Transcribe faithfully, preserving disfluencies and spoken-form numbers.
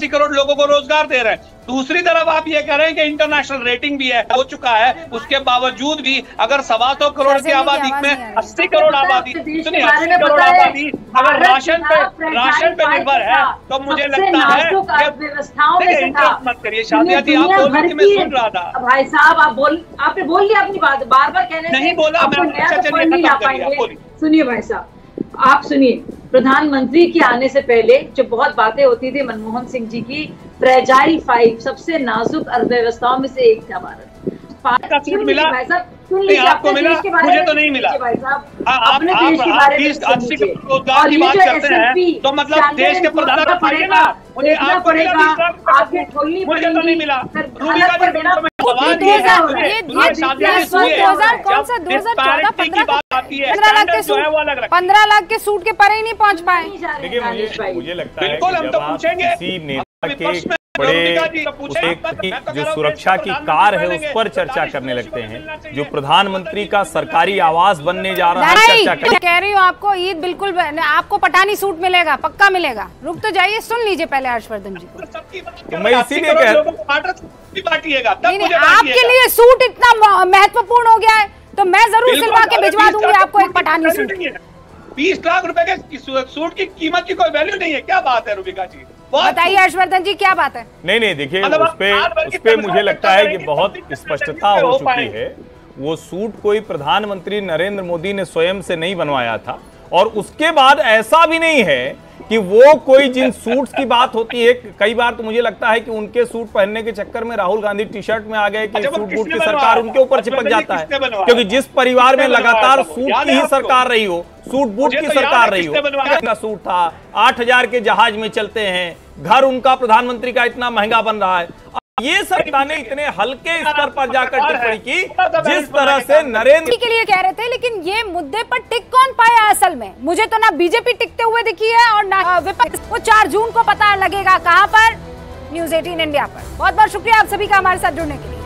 अस्सी करोड़ लोगों को रोजगार दे रहे हैं। दूसरी तरफ आप ये कह रहे हैं कि इंटरनेशनल रेटिंग भी है, हो चुका है, उसके बावजूद भी अगर सवा सौ करोड़ की आबादी में अस्सी करोड़ आबादी सुनिए अस्सी करोड़ आबादी अगर राशन पे राशन पे निर्भर है तो मुझे लगता है इंटरेस्ट मत करिए। शादिया जी आप बोल रही थी, मैं सुन रहा था। भाई साहब आप बोल आपने बोल लिया अपनी बात, बार बार कहने नहीं बोला मैं। सुनिए भाई साहब, आप सुनिए, प्रधानमंत्री के आने से पहले जो बहुत बातें होती थी मनमोहन सिंह जी की, फ्रेजाइल फाइव सबसे नाजुक अर्थव्यवस्थाओं में से एक था भारत। का सीट मिला भाई साहब, नहीं आपको मिला, मुझे तो नहीं मिला। भाई साहब आप अस्सी रोजगार की बात करते हैं तो मतलब देश के प्रधान पड़ेगा, मुझे आपको पड़ेगा, आपके खोलनी मुझे तो नहीं मिला। पंद्रह लाख के सूट के परे ही नहीं पहुंच पाए। देखिए मुझे मुझे लगता है बिल्कुल हम तो पूछेंगे किसी नेता के बड़े जो सुरक्षा की कार है उस पर चर्चा करने लगते हैं, जो प्रधानमंत्री का सरकारी आवास बनने जा रहा है चर्चा कर... कह रही हूँ आपको ईद बिल्कुल आपको पठानी सूट मिलेगा, पक्का मिलेगा। रुक तो जाइए, सुन लीजिए पहले हर्षवर्धन जी को। तो मैं इसीलिए कह आपके लिए सूट इतना महत्वपूर्ण हो गया है तो मैं जरूर सिलवा के भिजवा दूंगी आपको एक पठानी सूट। बीस लाख रुपए के सूट की कीमत की कोई वैल्यू नहीं है, क्या बात है रूबिका जी? बताइए हर्षवर्धन जी क्या बात है? नहीं नहीं देखिए उस पे उस पे मुझे लगता है कि बहुत स्पष्टता हो चुकी है। वो सूट कोई प्रधानमंत्री नरेंद्र मोदी ने स्वयं से नहीं बनवाया था, और उसके बाद ऐसा भी नहीं है कि वो कोई जिन सूट्स की बात होती है, कई बार तो मुझे लगता है कि उनके सूट पहनने के चक्कर में राहुल गांधी टी शर्ट में आ गए कि सूट बूट की सरकार उनके ऊपर चिपक जाता है, क्योंकि जिस परिवार में लगातार सूट की ही सरकार रही हो, सूट बूट की सरकार रही हो, का सूट था, आठ हजार के जहाज में चलते हैं, घर उनका प्रधानमंत्री का इतना महंगा बन रहा है। ये सरकार ने इतने हल्के स्तर पर जाकर टिप्पणी की जिस तरह से नरेंद्र के लिए कह रहे थे, लेकिन ये मुद्दे पर टिक कौन पाया असल में? मुझे तो ना बीजेपी टिकते हुए दिखी है और ना विपक्ष। वो चार जून को पता लगेगा कहां पर, न्यूज़ अठारह इंडिया पर। बहुत बहुत शुक्रिया आप सभी का हमारे साथ जुड़ने के लिए।